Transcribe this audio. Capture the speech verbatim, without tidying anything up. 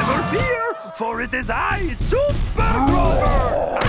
Never fear, for it is I, Super Grover!